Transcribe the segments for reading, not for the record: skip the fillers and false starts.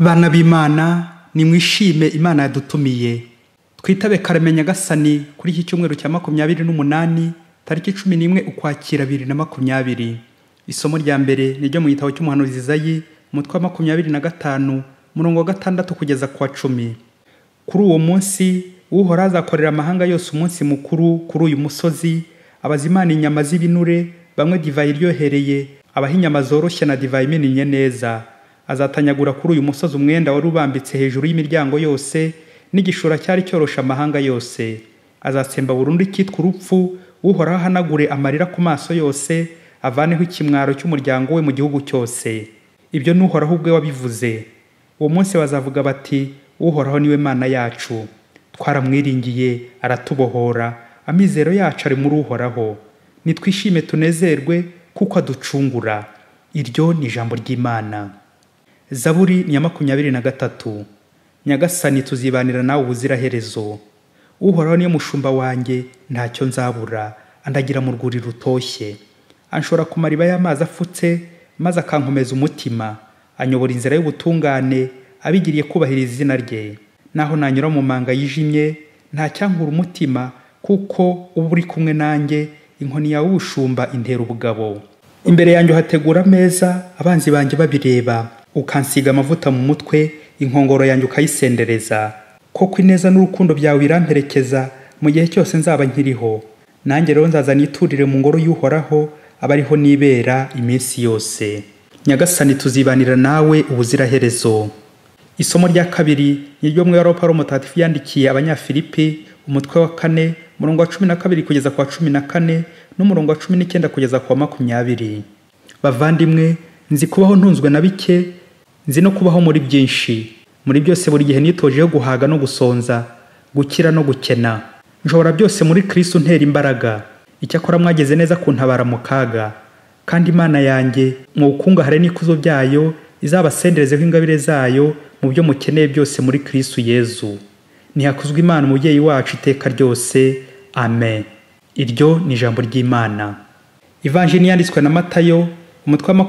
Bana b'Imana nimwishime Imana yadutumiye twitabe Karame Nyagasani kuri iki cyumweru cya 28 tariki 11 Ukwakira 2020. Isomo rya mbere niryo mu gitabo cy'umuhanuzi Izayi umutwe wa 25 murongo wa 6 kugeza kwa 10. Kuri uwo munsi Uhoraho azakorera amahanga yose umunsi mukuru kuri uyu musozi, abazimana inyama z'ibinure, bamwe divayi iryohereye, abaha inyama zoroshye na divayi imenye neza. Azatanyagura kuri uyu musozi umwenda wari ubambitse hejuru y'imiryango yose n'igishura cyari cyorosha amahanga yose. Azatsemba burundu icyitwa urupfu, Uhoraho ahanagure amarira ku maso yose, avaneho ikimwaro cy'umuryango we mu gihugu cyose. Ibyo ni Uhoraho ubwe wabivuze. Uwo munsi bazavuga bati, Uhoraho niwe Mana yacu, twaramwiringiye aratubohora, amizero yacu ari muri Uhoraho. Nitwishime tunezerwe kuko aducungura. Iryo ni ijambo ry'Imana. Zaburi ni ya 23. Nyagasani tuzibanira nawe ubuziraherezo. Uhoraho niyo mushumba wanjye, ntacyo nzabura, andagira mu rwuri rutoshye. Anshora ku mariba y'amazi afutse, maze akankomeza umutima. Anyobora inzira y'ubutungane, abigiriye kubahiriza izina rye. Naho nanyura mu manga yijimye, nta cyankura umutima, kuko uba uri kumwe nanjye, inkoni yawe ubushumba intera ubugabo. Imbere yanjye hategura ameza, abanzi banjye babireba. Ukansiga amavuta mu mutwe, inkongoro yanjye ukayisendereza. Koko ineza n'urukundo byawe biramperekeza mu gihe cyose nzaba nkiriho. Nanjye rero nzaza niturire mu ngoro y'Uhoraho, abariho nibera iminsi yose. Nyagasani tuzibanira nawe ubuziraherezo. Isomo rya kabiri niryo mwero Paulo Mutagatifu yandikiye Abanyafilipi umutwe wa 4 murongo wa 12 kugeza kwa 14 n'umurongo wa 19 kugeza kwa 20. Bavandimwe, nzi kubaho ntunzwe na bike, nzi no kubaho muri byinshi. Muri byose buri gihe nitojeho guhaga no gusonza, gukira no gukena. Nshobora byose muri Kristo ntera imbaraga. Icyakora mwageze neza kuntabara mu kaga. Kandi Imana yanjye mu bukungahare n'ikuzo byayo izabasenderezeho ingabire zayo mu byo mukeneye byose muri Kristo Yezu. Nihakuzwe Imana umubyeyi wacu iteka ryose. Amen. Iryo ni ijambo ry'Imana. Ivanjili yanditswe na Matayo umutwe wa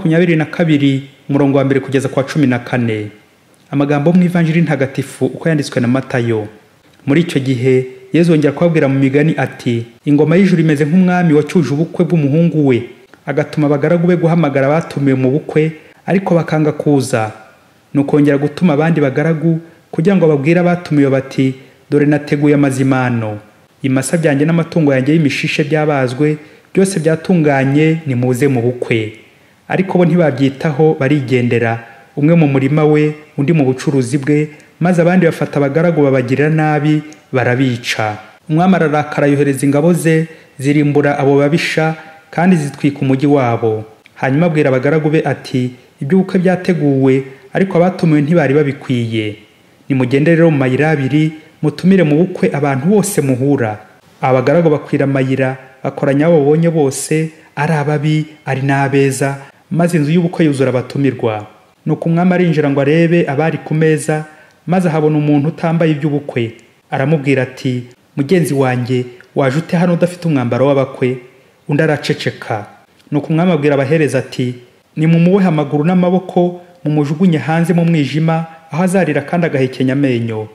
22 umurongo wa 1 kugeza kwa 14. Amagambo mu Ivanjili ntagatifu uko yanditswe na Matayo. Muri icyo gihe Yezu yongera kubabwira mu migani ati, ingoma y'ijuru imeze nk'umwami wacyuje ubukwe bw'umuhungu we, agatuma abagaragu be guhamagara abatumiwe mu bukwe, ariko bakanga kuza. Nukongera gutuma abandi bagaragu kugira ngo babwire abatumiwe bati, dore nateguye amazimano, imasa byanjye n'amatungo yanjye y'imishishe byabazwe, byose byatunganye, nimuze mu bukwe. Ariko bo ntibabyitaho, barigendera, umwe mu murima we, undi mu bucuruzi bwe, maze abandi bafata abagaragu babagirira nabi, barabica. Umwami ararakara yohereza ingabo ze, zirimbura abo babisha, kandi zitwika umujyi wabo. Hanyuma abwira abagaragu be ati, iby'ubukwe byateguwe, ariko abatumiwe ntibari babikwiye. Nimugende rero mu mayira abiri, mutumire mu bukwe abantu bose muhura. Abagaragu bakwira amayira, bakoranya abo babonye bose, ari ababi ari n'abeza, maze inzu y'ubukwe yuzura abatumirwa. Nuko umwami arinjira ngo arebe abari ku meza, maze ahabona umuntu utambaye iby'ubukwe. Aramubwira ati, mugenzi wanjye, waje ute hano udafite umwambaro w'abakwe? Undi araceceka. Nuko umwami abwira abahereza ati, nimumubohe amaguru n'amaboko, mumujugunye hanze mu mwijima, aho azarira kandi agahekenya amenyo.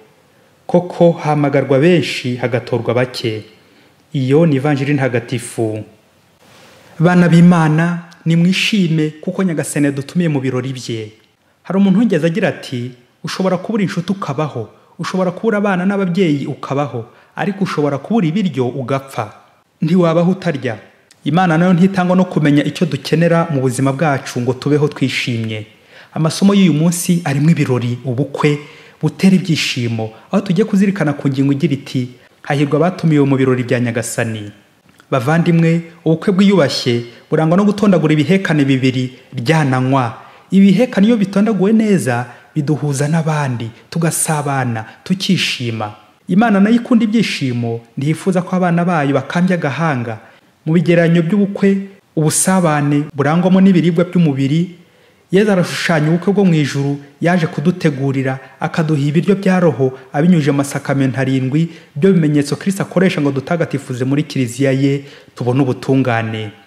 Koko hamagarwa benshi hagatorwa bake. Iyo ni Ivanjili ntagatifu. Bana b'Imana nimwishime kuko Nyagasani yadutumiye mu birori bye. Hari umuntu wigeze agira ati, ushobora kubura inshuti ukabaho, ushobora kubura abana n'ababyeyi ukabaho, ariko ushobora kubura ibiryo ugapfa. Ntiwabaho utarya. Imana nayo ntitangwa no kumenya icyo dukenera mu buzima bwacu ngo tubeho twishimye. Amasomo y'uyu munsi arimo ibirori, ubukwe butera ibyishimo, aho tugiye kuzirikana ku ngingo igira iti, hahirwa abatumiwe mu birori bya Nyagasani. Bavandimwe, ubukwe bwiyubashye burangwa no gutondagura ibihekane bibiri ryananywa. Ibihekane iyo bitondaguwe neza biduhuza n'abandi, tugasabana, tukishima. Imana nayo ikunda ibyishimo, ntiyifuza ko abana bayo bakambya agahanga. Mu bigereranyo by'ubukwe, ubusabane burangwamo n'ibiribwa by'umubiri. Yezu arashushanya ubukwe bwo mu ijuru, yaje kudutegurira, akaduha ibiryo bya roho abinyujije amasakamento 7, byo bimenyetso Kristo akoresha ngo dutagatifuze muri kiliziya ye, tubone ubutungane.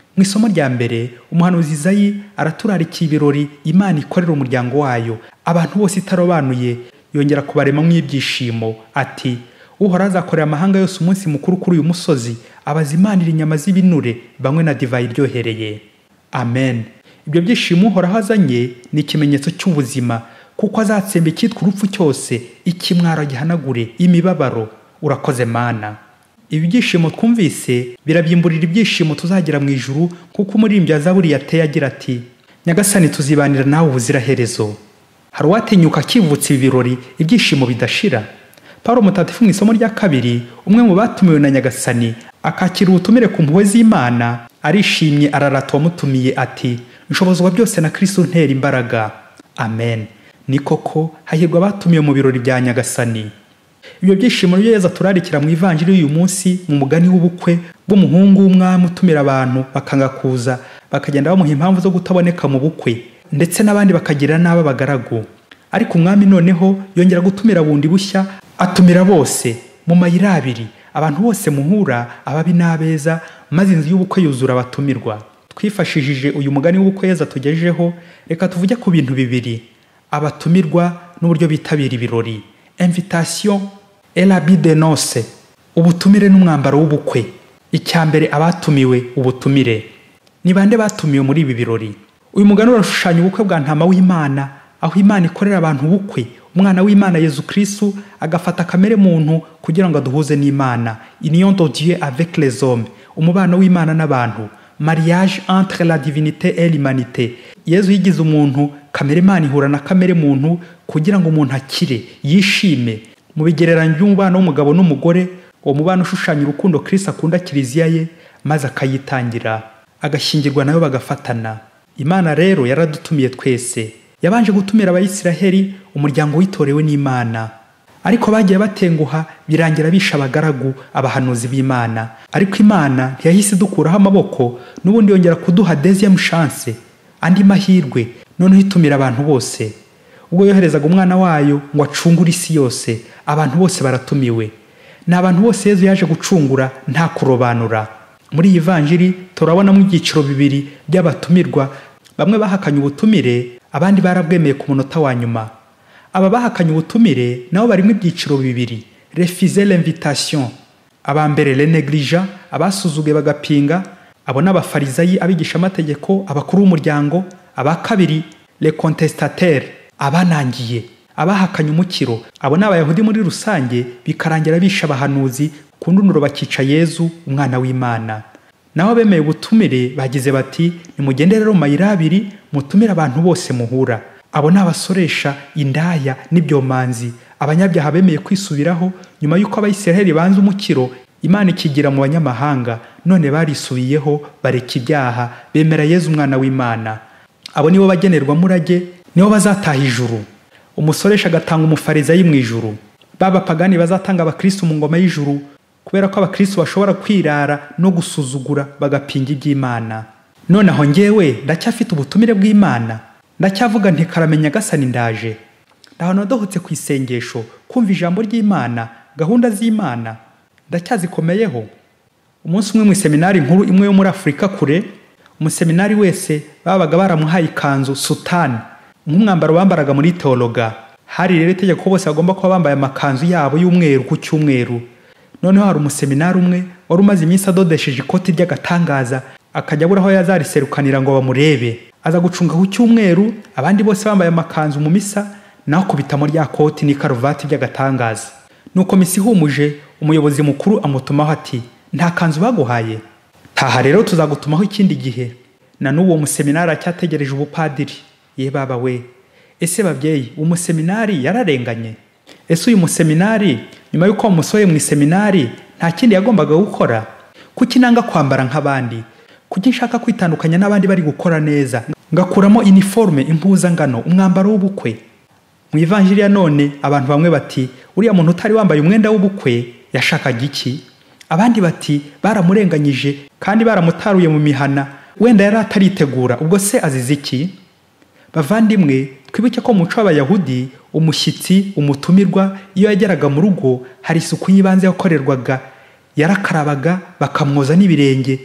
Mu isomo rya mbere umuhanuzi Izayi araturarikiye ibirori Imana ikorera umuryango wayo, abantu bose itarobanuye yongera kubaremamo ibyishimo ati Uhoraho azakorera amahanga yose umunsi mukuru kuri uyu musozi, abazimanira inyama z'ibinure banywe na divayi iryohereye. Amen. Ibyo byishimo Uhoraho azanye ni ikimenyetso cy'ubuzima, kuko azatsemba icyitwa urupfu cyose, ikimwaro gihanagure imibabaro. Urakoze Mana. Ibi byishimo twumvise birabyimburira ibyishimo tuzagira mu ijuru, kuko umuririmbyi wa Zaburi yateye agira ati Nyagasani tuzibanira nawe ubuziraherezo. Hari uwatinyuka akivutsa ibi birori ibyishimo bidashira? Pawulo mutagatifu mu isomo rya kabiri, umwe mu batumiwe na Nyagasani akakira ubutumire ku mpuhwe z'Imana, arishimye ararata uwamutumiye ati nshobozwa byose na Kristo untera imbaraga. Amen. Ni koko hahirwa abatumiwe mu birori bya Nyagasani. Ibyo byishimo byo Yesu turarikira mu ivanjiri y'uyu munsi mu mugani w'ubukwe bw'umuhungu w'umwami utumira abantu bakanga kuza, bakagenda bamuha impamvu zo kutaboneka mu bukwe, ndetse n'abandi bakagira n'aba bagaragu. Ariko umwami noneho yongera gutumira bundi bushya, atumira bose mu mayira abiri, abantu bose muhura, ababi n'abeza, maze inzu y'ubukwe yuzura abatumirwa. Twifashishije uyu mugani w'ubukwe Yesu tugejejeho, reka tuvuge ku bintu bibiri: abatumirwa n'uburyo bitabira ibirori. Invitation et l'habit de noces, ubutumire n'umwambaro w'ubukwe. Icya mbere, abatumiwe, ubutumire. Ni bande batumiwe muri ibi birori? Uyu mugani urashushanya ubukwe bwa ntama w'Imana, aho Imana ikorera abantu ubukwe, umwana w'Imana Yesu Kristo agafata kamere muntu kugira ngo aduhuze n'Imana. Union de Dieu avec les hommes, umubano w'Imana n'abantu. Mariage entre la divinité et l'humanité. Yesu yigize umuntu, kamere Imana ihura na kamere muntu kugira ngo umuntu akire, yishime. Mu bigereranyo by'umubano w'umugabo n'umugore, uwo mubano ushushanya urukundo Kristo akunda kiliziya ye, maze akayitangira, agashyingirwa nayo bagafatana. Imana rero yaradutumiye twese. Yabanje gutumira Abayisiraheli, umuryango witorewe n'Imana. Ariko bagiye batenguha, birangira bisha abagaragu, abahanuzi b'Imana. Ariko Imana ntiyahise dukuraho amaboko, n'ubundi yongera kuduha deuxième chance, andi mahirwe, noneho itumira abantu bose. Ubwo yoherezaga umwana wayo ngo acungure isi yose, abantu bose baratumiwe. Ni abantu bose Yesu yaje gucungura, nta kurobanura. Muri iyi vanjiri turabonamo ibyiciro bibiri by'abatumirwa. Bamwe bahakanye ubutumire, abandi barabwemeye ku munota wa nyuma. Aba bahakanye ubutumire nabo barimo ibyiciro bibiri: refuser l'invitation. Abambere les négligents, abasuzuguye bagapinga, abo n'abafarisayi, abigisha amategeko, abakuru b'umuryango. Aba kabiri les contestataires, abanangiye, abahakanye umukiro. Abo n'abayahudi muri rusange, bikarangira bisha abahanuzi ku ndunduro bakica Yesu umwana w'Imana. Naho bemeye ubutumire bagize bati nimugende rero mu mayira abiri, mutumire abantu bose muhura. Abo n'abasoresha, indaya n'ibyomanzi, abanyabyaha bemeye kwisubiraho nyuma y'uko Abayisiraheli banze umukiro, Imana ikigira mu banyamahanga, none barisubiyeho bareka ibyaha, bemera Yesu umwana w'Imana. Abo nibo bagenerwa murage, nibo bazataha ijuru. Umusoresha agatanga umufarisayi mu ijuru. B'abapagani bazatanga abakristo mu ngoma y'ijuru, kubera ko abakristo bashobora kwirara no gusuzugura bagapinga iby'Imana. None aho njyewe ndacyafite ubutumire bw'Imana, ndacyavuga nti karamenya Nyagasani ndaje. Ndahano dohotse ku isengesho, kumva ijambo ry'Imana, gahunda z'Imana ndacyazikomeyeho. Umunsi umwe mu seminari nkuru imwe yo muri Afrika kure, umuseminari wese babaga baramuhaye ikanzu sutani, nk'umwambaro bambaraga muri teologa. Hari rero itegeko bose bagomba kuba bambaye amakanzu yabo y'umweru ku cyumweru. Noneho hari umuseminari umwe wari umaze iminsi adodesheje ikoti ry'agatangaza, akajya abura aho yazariserukanira ngo bamurebe. Aza gucunga ku cyumweru, abandi bose bambaye amakanzu mu misa, naho kubitamo rya koti n'ikaruvati by'agatangaza. Nuko misi ihumuje, umuyobozi mukuru amutumaho ati nta kanzu baguhaye? Taha rero tuzagutumaho ikindi gihe. Na n'uwo museminari acyategereje ubupadiri. Ye baba we, ese babyeyi, umuseminari yararenganye? Ese uyu museminari nyuma y'uko umusoye mu seminari nta kindi yagombaga gukora? Kuki nanga kwambara nk'abandi? Kuki nshaka kwitandukanya n'abandi bari gukora neza, ngakuramo uniforme, impuzangano, umwambaro w'ubukwe? Mu ivanjiri ya none abantu bamwe bati uriya muntu utari wambaye umwenda w'ubukwe yashakaga iki? Abandi bati baramurenganyije kandi baramutaruye mu mihana, wenda yari ataritegura, ubwo se azize iki? Bavandimwe, twibuke ko mu muco w'Abayahudi umushyitsi, umutumirwa, iyo yageraga mu rugo hari isuku y'ibanze yakorerwaga. Yarakarabaga, bakamwoza n'ibirenge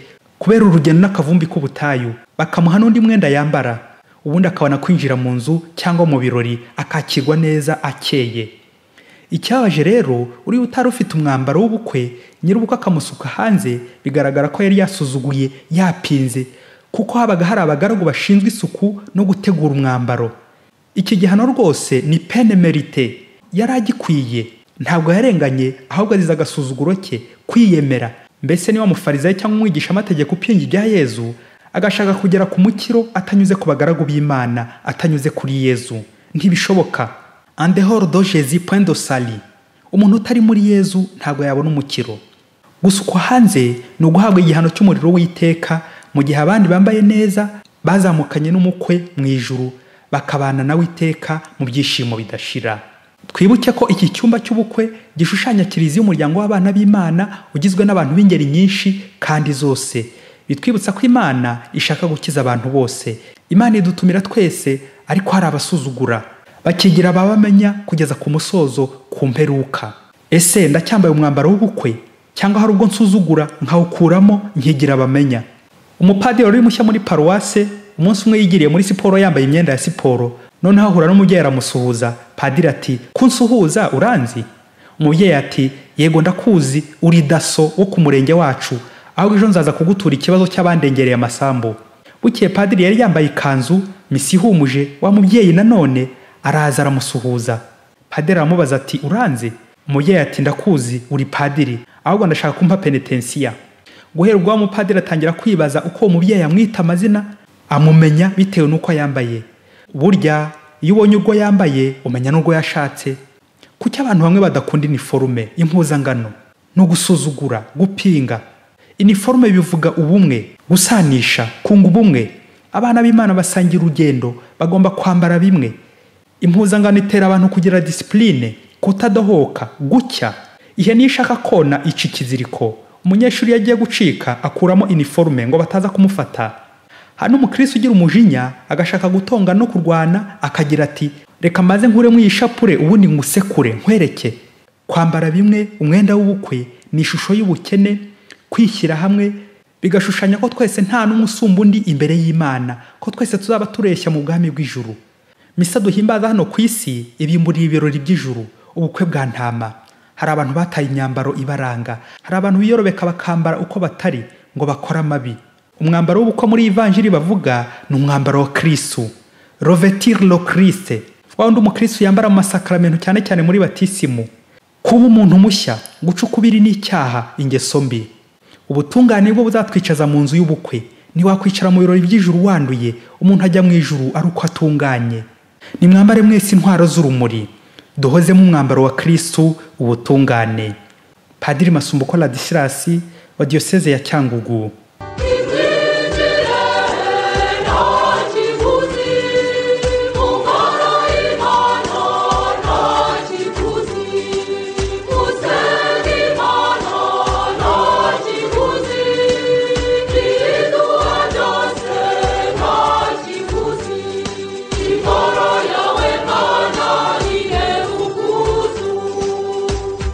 kubera urugendo n'akavumbi k'ubutayu, bakamuha n'undi mwenda yambara, ubundi akabona kwinjira mu nzu cyangwa mu birori akakirwa neza akeye. Icyabaje rero, uri utari ufite umwambaro w'ubukwe, nyir'ubukwe akamusuka hanze, bigaragara ko yari yasuzuguye, yapinze, kuko habaga hari abagaragu bashinzwe isuku no gutegura umwambaro. Iki gihano rwose ni peine mérité, yari agikwiye. Ntabwo yarenganye, ahubwo azize agasuzuguro ke, kwiyemera. Mbese niba umufarisayo cyangwa umwigisha amategeko upinga ibya Yezu, agashaka kugera ku mukiro atanyuze ku bagaragu b'Imana, atanyuze kuri Yezu, ntibishoboka. En dehors de Jésus, point de salut. Umuntu utari muri Yezu ntabwo yabona umukiro. Gusukwa hanze ni uguhabwa igihano cy'umuriro w'iteka, mu gihe abandi bambaye neza bazamukanye n'umukwe mu ijuru, bakabana nawe iteka mu byishimo bidashira. Twibuke ko iki cyumba cy'ubukwe gishushanya kiliziya y'umuryango w'abana b'Imana ugizwe n'abantu b'ingeri nyinshi kandi zose. Bitwibutsa ko Imana ishaka gukiza abantu bose. Imana idutumira twese, ariko hari abasuzugura, bakigira ababamenya kugeza ku musozo, ku mperuka. Ese ndacyambaye umwambaro w'ubukwe, cyangwa hari ubwo nsuzugura nkawukuramo nkigira abamenya? Umupadiri uri mushya muri paruwase, umunsi umwe yigiriye muri siporo yambaye imyenda ya siporo, noneho ahura n'umubyeyi aramusuhuza. Padiri ati, kunsuhuza uranzi? Umubyeyi ati, yego ndakuzi, uri daso wo ku murenge wacu, aho ejo nzaza kugutura ikibazo cy'abandengereye amasambu. Bukeye padiri yari yambaye ikanzu, misi ihumuje, wa mubyeyi nanone araza aramusuhuza. Padiri aramubaza ati, uranzi? Umubyeyi ati, ndakuzi, uri padiri, ahubwo ndashaka kumpa penetensiya. Guhera ubwo wa mupadiri atangira kwibaza uko umubyeyi amwita amazina, amumenya bitewe n'uko yambaye. Burya iyo ubonye ubwo yambaye umenya n'ubwo yashatse. Kuki abantu bamwe badakunda iniforume, impuzangano? No gusuzugura, gupinga. Iniforume bivuga ubumwe, gusanisha, kunga ubumwe. Abana b'Imana basangira urugendo, bagomba kwambara bimwe. Impuzangano itera abantu kugira discipline, kutadohoka, gucya. Ihene ishaka kona ica ikiziriko. Umunyeshuri yagiye gucika akuramo iniforume ngo bataza kumufata. Hano umukristo ugira umujinya agashaka gutonga no kurwana, akagira ati, reka maze nkuremo iyi shapure ubundi ngusekure nkwereke. Kwambara bimwe, umwenda w'ubukwe, ni ishusho y'ubukene, kwishyira hamwe, bigashushanya ko twese nta n'umwe usumba undi imbere y'Imana, ko twese tuzaba tureshya mu bwami bw'ijuru. Misa duhimbaza hano ku isi ibimburiye ibirori by'ijuru, ubukwe bwa ntama. Hari abantu bataye imyambaro ibaranga, hari abantu biyorobeka bakambara uko batari ngo bakora amabi. Umwambaro w'ubukwe muri Evanjiri bavuga ni umwambaro wa Kristo, revêtir le Christ. Wawundi umukristo yambara mu masakramento, cyane cyane muri batisimu. Kuba umuntu mushya, guca ukubiri n'icyaha, ingeso mbi. Ubutungane bwo buzatwicaza mu nzu y'ubukwe. Ntiwakwicara mu birori by'ijuru wanduye, umuntu ajya mu ijuru ari uko atunganye. Nimwambare mwese intwaro z'urumuri, duhoze mu mwambaro wa Kristo, ubutungane. Padiri Masumbuko Ladislas wa Diocese ya Cyangugu.